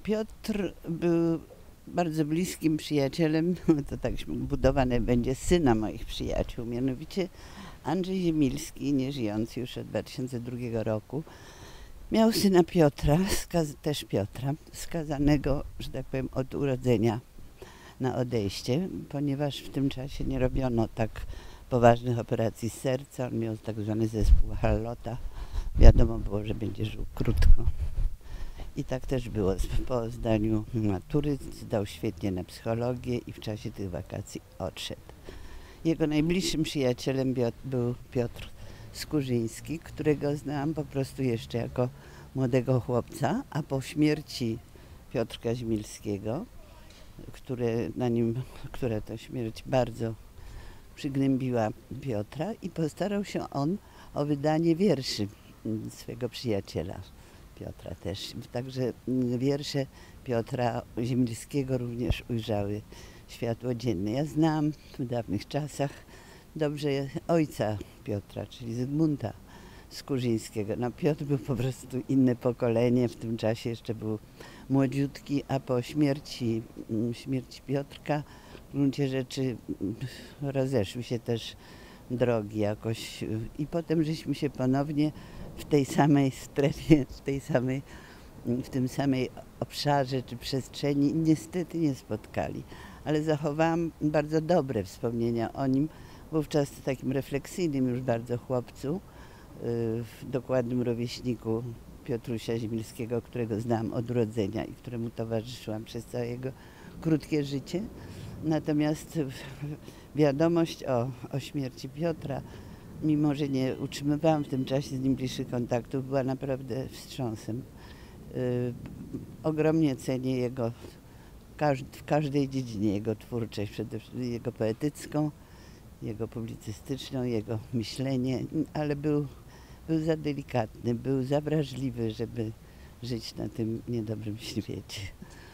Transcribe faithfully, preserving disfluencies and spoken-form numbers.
Piotr był bardzo bliskim przyjacielem, to tak budowane będzie, syna moich przyjaciół, mianowicie Andrzej Ziemilski, nieżyjący już od dwa tysiące drugiego roku, miał syna Piotra, też Piotra, skazanego, że tak powiem, od urodzenia na odejście, ponieważ w tym czasie nie robiono tak poważnych operacji serca. On miał tak zwany zespół Hallota. Wiadomo było, że będzie żył krótko. I tak też było. Po zdaniu matury zdał świetnie na psychologię i w czasie tych wakacji odszedł. Jego najbliższym przyjacielem był Piotr Skurzyński, którego znałam po prostu jeszcze jako młodego chłopca, a po śmierci Piotrka Ziemilskiego, które na nim, która to śmierć bardzo przygnębiła Piotra, i postarał się on o wydanie wierszy swego przyjaciela Piotra też. Także wiersze Piotra Ziemilskiego również ujrzały światło dzienne. Ja znałam w dawnych czasach dobrze ojca Piotra, czyli Zygmunta Skurzyńskiego. No, Piotr był po prostu inne pokolenie, w tym czasie jeszcze był młodziutki, a po śmierci, śmierci Piotrka w gruncie rzeczy rozeszły się też drogi jakoś i potem żeśmy się ponownie w tej samej strefie, w tej samej, w tym samej obszarze czy przestrzeni niestety nie spotkali. Ale zachowałam bardzo dobre wspomnienia o nim, wówczas takim refleksyjnym już bardzo chłopcu, dokładnym rówieśniku Piotrusia Ziemilskiego, którego znałam od urodzenia i któremu towarzyszyłam przez całe jego krótkie życie. Natomiast wiadomość o, o śmierci Piotra, mimo że nie utrzymywałam w tym czasie z nim bliższych kontaktów, była naprawdę wstrząsem. Yy, ogromnie cenię jego w każdej dziedzinie, jego twórczość, przede wszystkim jego poetycką, jego publicystyczną, jego myślenie, ale był, był za delikatny, był za wrażliwy, żeby żyć na tym niedobrym świecie.